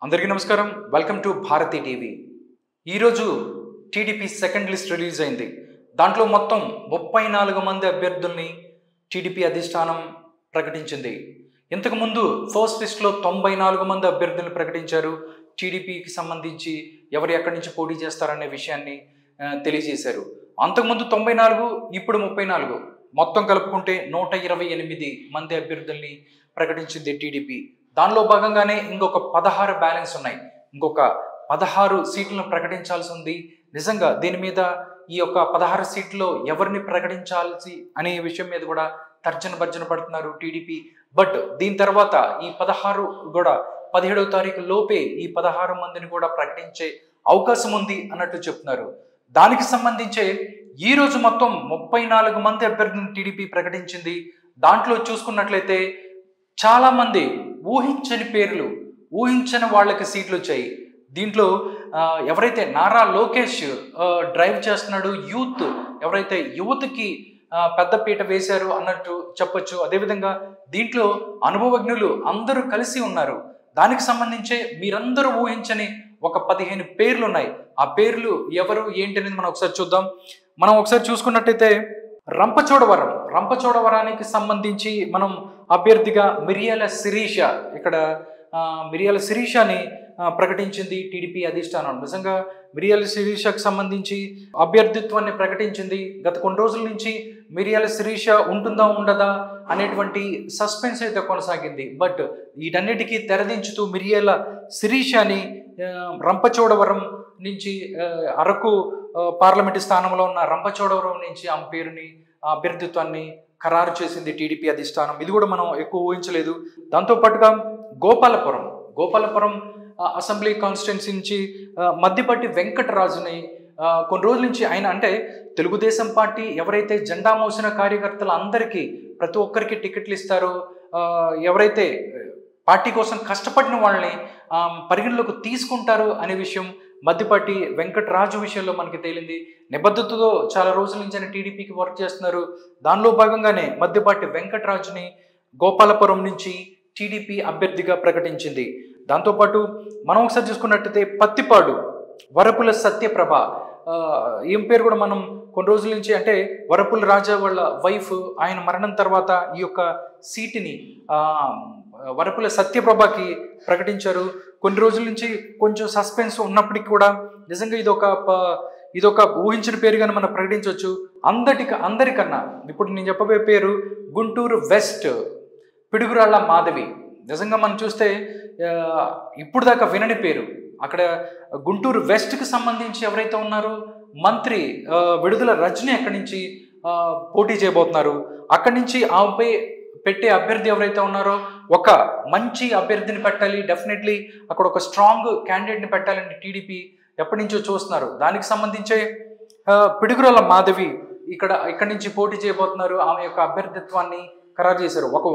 అందరికీ నమస్కారం. Welcome to Bharati TV. ఈరోజు టీడీపీ సెకండ్ లిస్ట్ రిలీజ్ అయింది. దాంట్లో మొత్తం 34 మంది అభ్యర్థుల్ని టీడీపీ అధిష్టానం ప్రకటించింది. ఇంతకుముందు ఫస్ట్ లిస్ట్లో 94 మంది అభ్యర్థులను ప్రకటించారు. టీడీపీకి సంబంధించి ఎవరు ఎక్కడి నుంచి పోటీ చేస్తారనే విషయాన్ని తెలియజేశారు. అంతకుముందు 94, ఇప్పుడు 34, మొత్తం కలుపుకుంటే 128 మంది అభ్యర్థుల్ని ప్రకటించింది టీడీపీ. దానిలో భాగంగానే ఇంకొక 16 బ్యాలెన్స్ ఉన్నాయి. ఇంకొక 16 సీట్లను ప్రకటించాల్సి ఉంది. నిజంగా దీని మీద ఈ యొక్క 16 సీట్లో ఎవరిని ప్రకటించాల్సి అనే విషయం మీద కూడా తర్జన పడుతున్నారు టీడీపీ. బట్ దీని తర్వాత ఈ 16 కూడా 17వ తారీఖు లోపే ఈ 16 మందిని కూడా ప్రకటించే అవకాశం ఉంది అన్నట్టు చెప్తున్నారు. దానికి సంబంధించే ఈరోజు మొత్తం 34 మంది అభ్యర్థులను టీడీపీ ప్రకటించింది. దాంట్లో చూసుకున్నట్లయితే చాలా మంది ఊహించని పేర్లు, ఊహించని వాళ్ళకి సీట్లు వచ్చాయి. దీంట్లో ఎవరైతే నారా లోకేష్ డ్రైవ్ చేస్తున్నాడు, యూత్ ఎవరైతే యువతకి పెద్దపీట వేశారు అన్నట్టు చెప్పొచ్చు. అదేవిధంగా దీంట్లో అనుభవజ్ఞులు అందరూ కలిసి ఉన్నారు. దానికి సంబంధించే మీరందరూ ఊహించని ఒక 15 పేర్లు ఉన్నాయి. ఆ పేర్లు ఎవరు ఏంటి అనేది మనం ఒకసారి చూద్దాం. మనం ఒకసారి చూసుకున్నట్టయితే రంపచోడవరానికి సంబంధించి మనం అభ్యర్థిగా మిరియాల శిరీష, ఇక్కడ మిరియాల శిరీషని ప్రకటించింది టీడీపీ అధిష్టానం. నిజంగా మిరియాల శిరీషకు సంబంధించి అభ్యర్థిత్వాన్ని ప్రకటించింది. గత కొన్ని రోజుల నుంచి మిరియాల శిరీష ఉంటుందా ఉండదా అనేటువంటి సస్పెన్స్ అయితే కొనసాగింది. బట్ వీటన్నిటికీ తెరదించుతూ మిరియాల శిరీషని రంపచోడవరం నుంచి అరకు పార్లమెంటు స్థానంలో ఉన్న రంపచోడవరం నుంచి ఆమె పేరుని అభ్యర్థిత్వాన్ని ఖరారు చేసింది టీడీపీ అధిష్టానం. ఇది కూడా మనం ఎక్కువ ఊహించలేదు. దాంతోపాటుగా గోపాలపురం అసెంబ్లీ కాన్స్టిట్యున్సీ నుంచి మద్దిపట్టి వెంకటరాజుని కొన్ని రోజుల నుంచి ఆయన, అంటే తెలుగుదేశం పార్టీ ఎవరైతే జెండా మోసిన కార్యకర్తలు అందరికీ ప్రతి ఒక్కరికి టికెట్లు ఇస్తారో, ఎవరైతే పార్టీ కోసం కష్టపడిన వాళ్ళని పరిగణలోకి తీసుకుంటారు అనే విషయం మద్దిపట్టి వెంకటరాజు విషయంలో మనకి తేలింది. నిబద్ధతతో చాలా రోజుల నుంచి ఆయన టీడీపీకి వర్క్ చేస్తున్నారు. దానిలో భాగంగానే మద్దిపట్టి వెంకటరాజుని గోపాలపురం నుంచి టీడీపీ అభ్యర్థిగా ప్రకటించింది. దాంతోపాటు మనం ఒకసారి చూసుకున్నట్టయితే పత్తిపాడు వరపుల సత్యప్రభ, ఈమె పేరు కూడా మనం కొన్ని రోజుల నుంచి, అంటే వరపుల రాజా వాళ్ళ వైఫ్, ఆయన మరణం తర్వాత ఈ యొక్క సీటుని వరపుల సత్యప్రభకి ప్రకటించారు. కొన్ని రోజుల నుంచి కొంచెం సస్పెన్స్ ఉన్నప్పటికీ కూడా నిజంగా ఇదొక ఊహించిన పేరుగానే మనం ప్రకటించవచ్చు. అందరికన్నా ఇప్పుడు నేను చెప్పబోయే పేరు గుంటూరు వెస్ట్ పిడుగురాళ్ళ మాధవి. నిజంగా మనం చూస్తే ఇప్పుడు దాకా వినని పేరు. అక్కడ గుంటూరు వెస్ట్కి సంబంధించి ఎవరైతే ఉన్నారో మంత్రి విడుదల రజని అక్కడి నుంచి పోటీ చేయబోతున్నారు. అక్కడి నుంచి ఆమెపై పెట్టే అభ్యర్థి ఎవరైతే ఉన్నారో ఒక మంచి అభ్యర్థిని పెట్టాలి, డెఫినెట్లీ అక్కడ ఒక స్ట్రాంగ్ క్యాండిడేట్ని పెట్టాలని టీడీపీ ఎప్పటి నుంచో చూస్తున్నారు. దానికి సంబంధించే పిడుగురాళ్ళ మాధవి ఇక్కడి నుంచి పోటీ చేయబోతున్నారు. ఆమె యొక్క అభ్యర్థిత్వాన్ని ఖరారు చేశారు. ఒక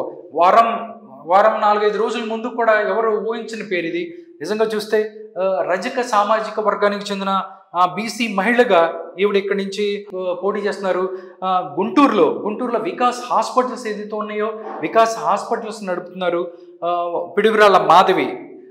వారం 4-5 రోజుల ముందు కూడా ఎవరు ఊహించిన పేరు ఇది. నిజంగా చూస్తే రజక సామాజిక వర్గానికి చెందిన బీసీ మహిళగా ఈవిడ ఇక్కడి నుంచి పోటీ చేస్తున్నారు. గుంటూరులో వికాస్ హాస్పిటల్స్ ఏదైతే ఉన్నాయో వికాస్ హాస్పిటల్స్ నడుపుతున్నారు పిడుగురాళ్ళ మాధవి.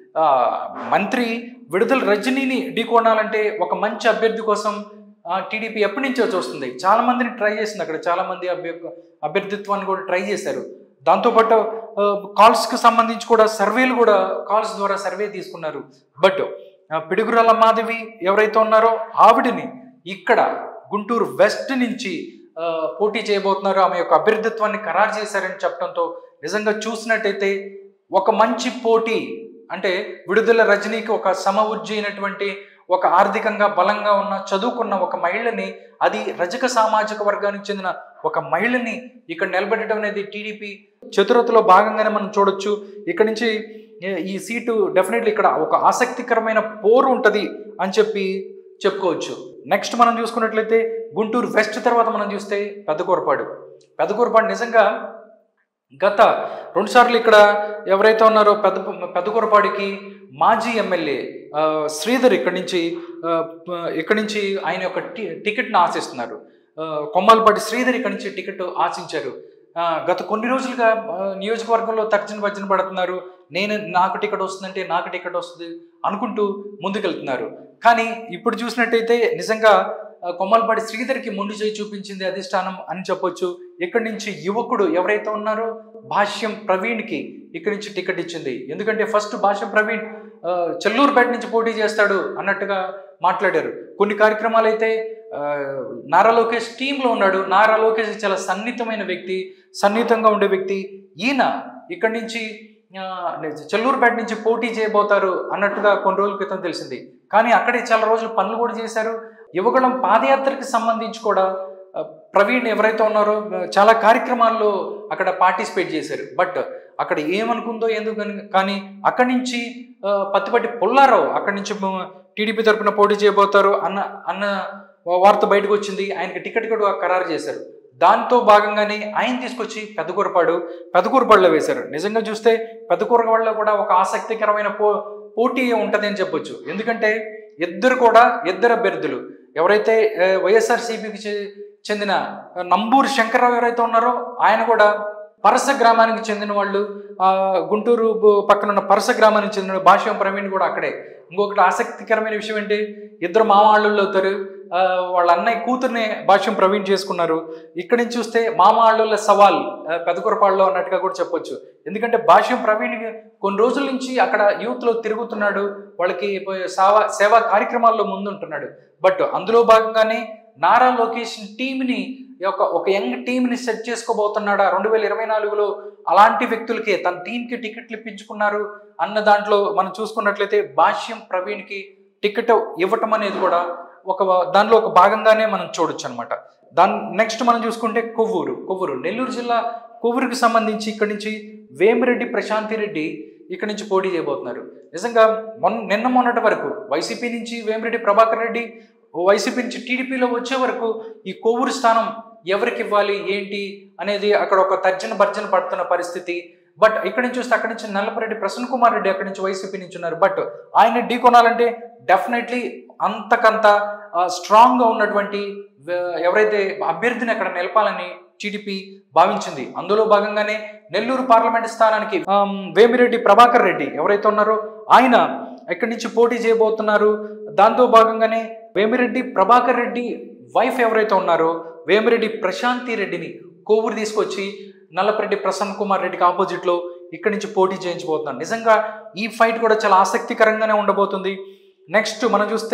మంత్రి విడుదల రజనీని ఢీకొనాలంటే ఒక మంచి అభ్యర్థి కోసం టీడీపీ ఎప్పటి నుంచో చూస్తుంది. చాలా మందిని ట్రై చేసింది. అక్కడ చాలా మంది అభ్యర్థిత్వాన్ని కూడా ట్రై చేశారు. దాంతోపాటు కాల్స్కి సంబంధించి కూడా సర్వేలు కూడా కాల్స్ ద్వారా సర్వే తీసుకున్నారు. బట్ పిడుగురాళ్ళ మాధవి ఎవరైతే ఉన్నారో ఆవిడని ఇక్కడ గుంటూరు వెస్ట్ నుంచి పోటీ చేయబోతున్నారు. ఆమె యొక్క అభ్యర్థిత్వాన్ని ఖరారు చేశారని చెప్పడంతో నిజంగా చూసినట్టయితే ఒక మంచి పోటీ, అంటే విడుదల రజనీకి ఒక సమవుజ్జి అయినటువంటి, ఒక ఆర్థికంగా బలంగా ఉన్న చదువుకున్న ఒక మహిళని, అది రజక సామాజిక వర్గానికి చెందిన ఒక మహిళని ఇక్కడ నిలబెట్టడం అనేది టీడీపీ చతురతలో భాగంగానే మనం చూడొచ్చు. ఇక్కడ నుంచి ఈ సీటు డెఫినెట్లీ ఇక్కడ ఒక ఆసక్తికరమైన పోరు ఉంటుంది అని చెప్పుకోవచ్చు. నెక్స్ట్ మనం చూసుకున్నట్లయితే గుంటూరు వెస్ట్ తర్వాత మనం చూస్తే పెద్దకూరపాడు నిజంగా గత 2 సార్లు ఇక్కడ ఎవరైతే ఉన్నారో పెద్దకూరపాడికి మాజీ ఎమ్మెల్యే శ్రీధర్ ఇక్కడి నుంచి ఆయన యొక్క టికెట్ను ఆశిస్తున్నారు. కొమ్మాలపాటి శ్రీధర్ ఇక్కడి నుంచి టికెట్ ఆశించారు. గత కొన్ని రోజులుగా నియోజకవర్గంలో తర్జన భర్జన పడుతున్నారు. నాకు టికెట్ వస్తుందంటే నాకు టికెట్ వస్తుంది అనుకుంటూ ముందుకెళ్తున్నారు. కానీ ఇప్పుడు చూసినట్టయితే నిజంగా కొమ్మలపాటి శ్రీధర్కి మొండి చేయి చూపించింది అధిష్టానం అని చెప్పొచ్చు. ఇక్కడి నుంచి యువకుడు ఎవరైతే ఉన్నారో భాష్యం ప్రవీణ్కి ఇక్కడి నుంచి టికెట్ ఇచ్చింది. ఎందుకంటే ఫస్ట్ భాష్యం ప్రవీణ్ చెల్లూరుపేట నుంచి పోటీ చేస్తాడు అన్నట్టుగా మాట్లాడారు. కొన్ని కార్యక్రమాలు అయితే నారా లోకేష్ టీంలో ఉన్నాడు. నారా లోకేష్ చాలా సన్నిహితమైన వ్యక్తి, సన్నిహితంగా ఉండే వ్యక్తి. ఈయన ఇక్కడి నుంచి చెల్లూరుపేట నుంచి పోటీ చేయబోతారు అన్నట్టుగా కొన్ని రోజుల క్రితం తెలిసింది. కానీ అక్కడే చాలా రోజులు పనులు కూడా చేశారు. యువగళం పాదయాత్రకి సంబంధించి కూడా ప్రవీణ్ ఎవరైతే ఉన్నారో చాలా కార్యక్రమాల్లో అక్కడ పార్టిసిపేట్ చేశారు. బట్ అక్కడ ఏమనుకుందో ఎందుకు కానీ అక్కడి నుంచి పత్తిపాటి పుల్లారావు అక్కడి నుంచి టీడీపీ తరఫున పోటీ చేయబోతారు అన్న వార్త బయటకు వచ్చింది. ఆయనకి టికెట్ కూడా ఖరారు చేశారు. దాంతో భాగంగానే ఆయన తీసుకొచ్చి పెదకూరపాడులో వేశారు. నిజంగా చూస్తే పెదకూరపాడులో కూడా ఒక ఆసక్తికరమైన పోటీ ఉంటుంది అని చెప్పొచ్చు. ఎందుకంటే ఇద్దరు అభ్యర్థులు ఎవరైతే వైఎస్ఆర్సీపీకి చెందిన నంబూరు శంకర్రావు ఎవరైతే ఉన్నారో ఆయన కూడా పరస గ్రామానికి చెందిన వాళ్ళు, గుంటూరు పక్కన ఉన్న పరస గ్రామానికి చెందిన భాష్యం ప్రవీణ్ కూడా అక్కడే. ఇంకొకటి ఆసక్తికరమైన విషయం ఏంటి, ఇద్దరు మామాళ్ళు అవుతారు. వాళ్ళ అన్నయ్య కూతుర్నే భాష్యం ప్రవీణ్ చేసుకున్నారు. ఇక్కడి నుంచి చూస్తే మామాళ్ళ సవాల్ పెదకూరపాడులో అన్నట్టుగా కూడా చెప్పొచ్చు. ఎందుకంటే భాష్యం ప్రవీణ్ కొన్ని రోజుల నుంచి అక్కడ యూత్లో తిరుగుతున్నాడు, వాళ్ళకి సేవా కార్యక్రమాల్లో ముందుంటున్నాడు. బట్ అందులో భాగంగానే నారా లోకేష్ టీంని ఒక యంగ్ టీంని సెట్ చేసుకోబోతున్నాడా 2024లో అలాంటి వ్యక్తులకే తన టీంకి టికెట్లు ఇప్పించుకున్నారు అన్న దాంట్లో మనం చూసుకున్నట్లయితే భాష్యం ప్రవీణ్కి టికెట్ ఇవ్వటం అనేది కూడా దానిలో ఒక భాగంగానే మనం చూడొచ్చు అనమాట. నెక్స్ట్ మనం చూసుకుంటే కొవ్వూరు నెల్లూరు జిల్లా కొవ్వూరుకి సంబంధించి ఇక్కడి నుంచి వేమిరెడ్డి ప్రశాంతి రెడ్డి ఇక్కడి నుంచి పోటీ చేయబోతున్నారు. నిజంగా మొన్నటి వరకు వైసీపీ నుంచి వేమిరెడ్డి ప్రభాకర్ రెడ్డి, వైసీపీ నుంచి టీడీపీలో వచ్చే వరకు ఈ కొవ్వూరు స్థానం ఎవరికి ఇవ్వాలి ఏంటి అనేది అక్కడ ఒక తర్జన భర్జన పడుతున్న పరిస్థితి. బట్ ఇక్కడి నుంచి చూస్తే అక్కడి నుంచి నల్లపరెడ్డి ప్రసన్న కుమార్ రెడ్డి అక్కడి నుంచి వైసీపీ నుంచి ఉన్నారు. బట్ ఆయన ఢీ కొనాలంటే డెఫినెట్లీ అంతకంత స్ట్రాంగ్గా ఉన్నటువంటి ఎవరైతే అభ్యర్థిని అక్కడ నిలపాలని టీడీపీ భావించింది. అందులో భాగంగానే నెల్లూరు పార్లమెంట్ స్థానానికి వేమిరెడ్డి ప్రభాకర్ రెడ్డి ఎవరైతే ఉన్నారో ఆయన ఇక్కడి నుంచి పోటీ చేయబోతున్నారు. దాంతో భాగంగానే వేమిరెడ్డి ప్రభాకర్ రెడ్డి వైఫ్ ఎవరైతే ఉన్నారో వేమిరెడ్డి ప్రశాంతి రెడ్డిని కొవ్వూరు తీసుకొచ్చి నల్లపరెడ్డి ప్రసన్న కుమార్ రెడ్డికి ఆపోజిట్లో ఇక్కడి నుంచి పోటీ చేయించబోతున్నారు. నిజంగా ఈ ఫైట్ కూడా చాలా ఆసక్తికరంగానే ఉండబోతుంది. నెక్స్ట్ మనం చూస్తే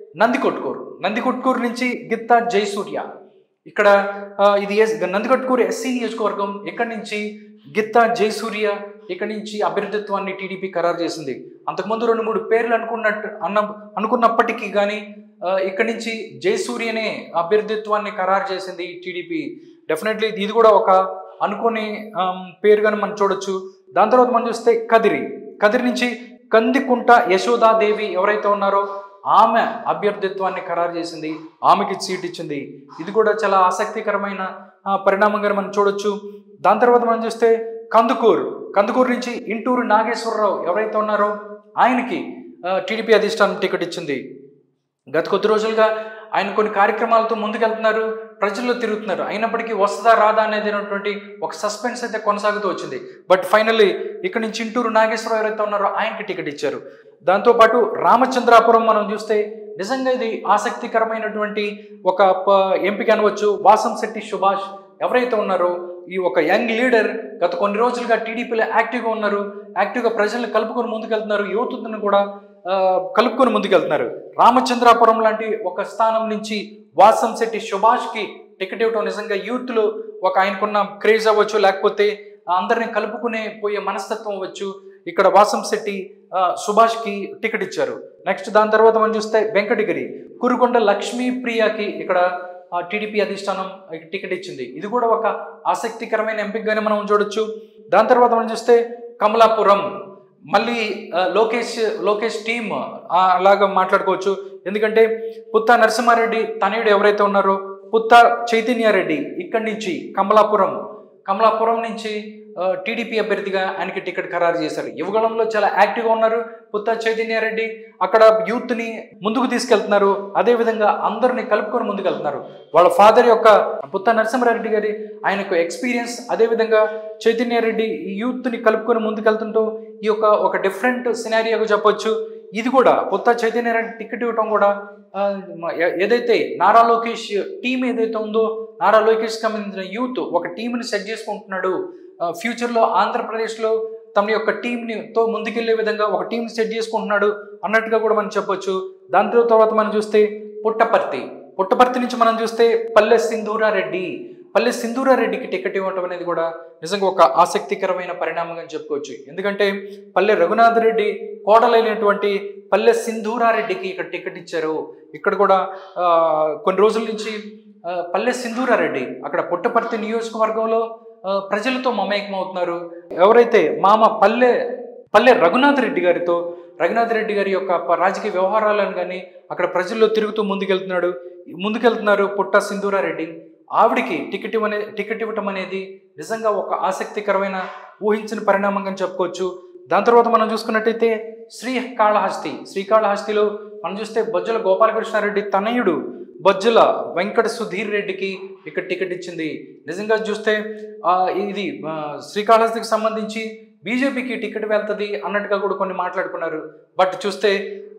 నందికొట్కూరు నుంచి గిత్తా జయసూర్య. ఇక్కడ ఇది నందికొట్కూరు ఎస్సీ నియోజకవర్గం. ఇక్కడి నుంచి గిత్తా జయసూర్య ఇక్కడి నుంచి అభ్యర్థిత్వాన్ని టీడీపీ ఖరారు చేసింది. అంతకుముందు 2-3 పేర్లు అనుకున్నప్పటికీ కానీ ఇక్కడి నుంచి జయసూర్యనే అభ్యర్థిత్వాన్ని ఖరారు చేసింది టీడీపీ. డెఫినెట్లీ ఇది కూడా ఒక అనుకునే పేరుగానే మనం చూడొచ్చు. దాని తర్వాత మనం చూస్తే కదిరి నుంచి కందికుంట యశోదాదేవి ఎవరైతే ఉన్నారో ఆమె అభ్యర్థిత్వాన్ని ఖరారు చేసింది, ఆమెకి సీట్ ఇచ్చింది. ఇది కూడా చాలా ఆసక్తికరమైన పరిణామంగా మనం చూడొచ్చు. దాని తర్వాత మనం చూస్తే కందుకూరు నుంచి ఇంటూరు నాగేశ్వరరావు ఎవరైతే ఉన్నారో ఆయనకి టీడీపీ అధిష్టానం టికెట్ ఇచ్చింది. గత కొద్ది రోజులుగా ఆయన కొన్ని కార్యక్రమాలతో ముందుకెళ్తున్నారు, ప్రజల్లో తిరుగుతున్నారు. అయినప్పటికీ వస్తుందా రాదా అనేది ఒక సస్పెన్స్ అయితే కొనసాగుతూ వచ్చింది. బట్ ఫైనల్లీ ఇక్కడ నుంచి ఇంటూరు నాగేశ్వరరావు ఎవరైతే ఉన్నారో ఆయనకి టికెట్ ఇచ్చారు. దాంతోపాటు రామచంద్రాపురం మనం చూస్తే నిజంగా ఇది ఆసక్తికరమైనటువంటి ఒక ఎంపిక అనవచ్చు. వాసంశెట్టి సుభాష్ ఎవరైతే ఉన్నారో ఈ ఒక యంగ్ లీడర్ గత కొన్ని రోజులుగా టీడీపీలో యాక్టివ్గా ఉన్నారు, యాక్టివ్గా ప్రజల్ని కలుపుకొని ముందుకెళ్తున్నారు, యువతను కూడా కలుపుకొని ముందుకెళ్తున్నారు. రామచంద్రాపురం లాంటి ఒక స్థానం నుంచి వాసంశెట్టి సుభాష్కి టికెట్ ఇవ్వడం నిజంగా యూత్లో ఒక ఆయనకున్న క్రేజ్ అవ్వచ్చు, లేకపోతే అందరినీ కలుపుకునే పోయే మనస్తత్వం అవ్వచ్చు. ఇక్కడ వాసంశెట్టి సుభాష్కి టికెట్ ఇచ్చారు. నెక్స్ట్ దాని తర్వాత మనం చూస్తే వెంకటగిరి కురుకొండ లక్ష్మీప్రియకి ఇక్కడ టీడీపీ అధిష్టానం టికెట్ ఇచ్చింది. ఇది కూడా ఒక ఆసక్తికరమైన ఎంపికగానే మనం చూడొచ్చు. దాని తర్వాత మనం చూస్తే కమలాపురం మళ్ళీ లోకేష్ టీమ్ అలాగా మాట్లాడుకోవచ్చు. ఎందుకంటే పుత్తా నరసింహారెడ్డి తనయుడు ఎవరైతే ఉన్నారో పుత్తా చైతన్యారెడ్డి ఇక్కడి నుంచి కమలాపురం నుంచి టీడీపీ అభ్యర్థిగా ఆయనకి టికెట్ ఖరారు చేశారు. యువగళంలో చాలా యాక్టివ్గా ఉన్నారు పుత్త చైతన్యారెడ్డి. అక్కడ యూత్ని ముందుకు తీసుకెళ్తున్నారు, అదేవిధంగా అందరిని కలుపుకొని ముందుకెళ్తున్నారు. వాళ్ళ ఫాదర్ యొక్క పుత్త నరసింహారెడ్డి గారి ఆయనకు ఎక్స్పీరియన్స్, అదేవిధంగా చైతన్యారెడ్డి ఈ యూత్ని కలుపుకొని ముందుకెళ్తుంటూ ఈ యొక్క ఒక డిఫరెంట్ సినారియోగా చెప్పొచ్చు. ఇది కూడా పుత్త చైతన్యారెడ్డి టికెట్ ఇవ్వటం కూడా ఏదైతే నారా లోకేష్ టీం ఏదైతే ఉందో, నారా లోకేష్ సంబంధించిన యూత్ ఒక టీంని సెట్ చేసుకుంటున్నాడు. ఫ్యూచర్లో ఆంధ్రప్రదేశ్లో తమ యొక్క టీంతో ముందుకెళ్లే విధంగా ఒక టీం సెట్ చేసుకుంటున్నాడు అన్నట్టుగా కూడా మనం చెప్పొచ్చు. దాని తర్వాత మనం చూస్తే పుట్టపర్తి నుంచి మనం చూస్తే పల్లె సింధూరారెడ్డికి టికెట్ ఇవ్వటం అనేది కూడా నిజంగా ఒక ఆసక్తికరమైన పరిణామంగా చెప్పుకోవచ్చు. ఎందుకంటే పల్లె రఘునాథ్ రెడ్డి కోడలైనటువంటి పల్లె సింధూరారెడ్డికి ఇక్కడ టికెట్ ఇచ్చారు. ఇక్కడ కూడా కొన్ని రోజుల నుంచి పల్లె సింధూరారెడ్డి అక్కడ పుట్టపర్తి నియోజకవర్గంలో ప్రజలతో మమేకం అవుతున్నారు. ఎవరైతే మామ పల్లె రఘునాథ్ రెడ్డి గారి యొక్క రాజకీయ వ్యవహారాలను కానీ అక్కడ ప్రజల్లో తిరుగుతూ ముందుకెళ్తున్నారు పుట్ట సింధూరారెడ్డి. ఆవిడికి టికెట్ ఇవ్వటం అనేది నిజంగా ఒక ఆసక్తికరమైన ఊహించిన పరిణామంగా చెప్పుకోవచ్చు. దాని తర్వాత మనం చూసుకున్నట్టయితే శ్రీకాళహస్తిలో మనం చూస్తే బొజ్జల గోపాలకృష్ణారెడ్డి తనయుడు బొజ్జల వెంకట సుధీర్ రెడ్డికి ఇక్కడ టికెట్ ఇచ్చింది. నిజంగా చూస్తే ఇది శ్రీకాళహస్తికి సంబంధించి బీజేపీకి టికెట్ వెళ్తుంది అన్నట్టుగా కూడా కొన్ని మాట్లాడుకున్నారు. బట్ చూస్తే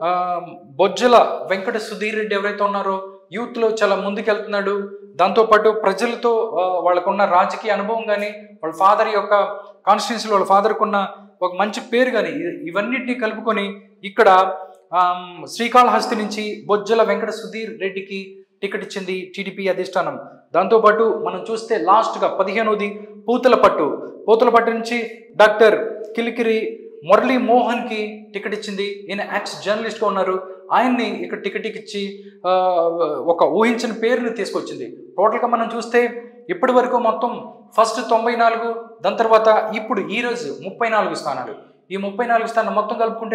బొజ్జల వెంకట సుధీర్ రెడ్డి ఎవరైతే ఉన్నారో యూత్లో చాలా ముందుకెళ్తున్నాడు. దాంతోపాటు ప్రజలతో వాళ్ళకున్న రాజకీయ అనుభవం కానీ, వాళ్ళ ఫాదర్ యొక్క కాన్స్టిట్యున్సీలో వాళ్ళ ఫాదర్కు ఉన్న ఒక మంచి పేరు కానీ, ఇవన్నిటినీ కలుపుకొని ఇక్కడ శ్రీకాళహస్తి నుంచి బొజ్జల వెంకట సుధీర్ రెడ్డికి టికెట్ ఇచ్చింది టీడీపీ అధిష్టానం. దాంతోపాటు మనం చూస్తే లాస్ట్గా 15వది పూతలపట్టు నుంచి డాక్టర్ కిలికిరి మురళీ మోహన్కి టికెట్ ఇచ్చింది. ఈయన యాక్స్ జర్నలిస్ట్గా ఉన్నారు. ఆయన్ని ఇక్కడ టికెట్ ఇచ్చి ఒక ఊహించిన పేరుని తీసుకొచ్చింది. టోటల్గా మనం చూస్తే ఇప్పటి వరకు మొత్తం ఫస్ట్ 94, దాని తర్వాత ఇప్పుడు ఈరోజు 34 స్థానాలు. ఈ 34 స్థానాలు మొత్తం కలుపుకుంటే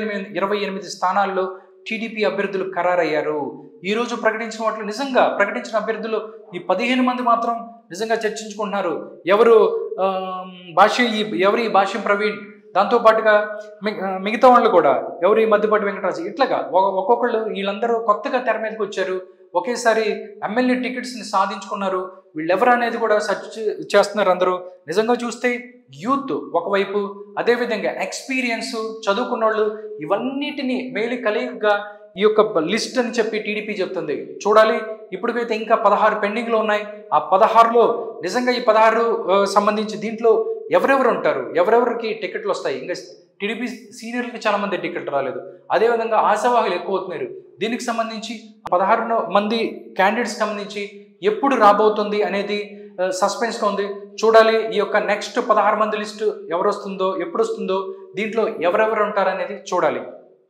128 స్థానాల్లో టీడీపీ అభ్యర్థులు ఖరారయ్యారు. ఈరోజు ప్రకటించిన అభ్యర్థులు ఈ 15 మంది మాత్రం నిజంగా చర్చించుకుంటున్నారు. ఎవరు ఈ భాష్యం ప్రవీణ్, దాంతోపాటుగా మిగతా వాళ్ళు కూడా ఎవరు ఈ మధ్యపాటి వెంకటరాజు, ఇట్లాగా ఒక్కొక్కళ్ళు వీళ్ళందరూ కొత్తగా తెర మీదకి వచ్చారు. ఒకేసారి ఎమ్మెల్యే టికెట్స్ని సాధించుకున్నారు. వీళ్ళెవరు అనేది కూడా సెర్చ్ చేస్తున్నారు అందరూ. నిజంగా చూస్తే యూత్ ఒకవైపు, అదేవిధంగా ఎక్స్పీరియన్స్, చదువుకున్న వాళ్ళు, ఇవన్నిటినీ మేలు కలిగిగా ఈ యొక్క లిస్ట్ అని చెప్పి టీడీపీ చెప్తుంది. చూడాలి. ఇప్పటికైతే ఇంకా 16 పెండింగ్లో ఉన్నాయి. ఆ 16లో నిజంగా ఈ 16 సంబంధించి దీంట్లో ఎవరెవరు ఉంటారు, ఎవరెవరికి టికెట్లు వస్తాయి. ఇంకా టీడీపీ సీనియర్లకి చాలా మంది టికెట్ రాలేదు. అదేవిధంగా ఆశావాహులు ఎక్కువ అవుతున్నారు. దీనికి సంబంధించి 16 మంది క్యాండిడేట్స్ సంబంధించి ఎప్పుడు రాబోతుంది అనేది సస్పెన్స్గా ఉంది. చూడాలి. ఈ యొక్క నెక్స్ట్ 16 మంది లిస్టు ఎప్పుడు వస్తుందో, దీంట్లో ఎవరెవరు ఉంటారనేది చూడాలి.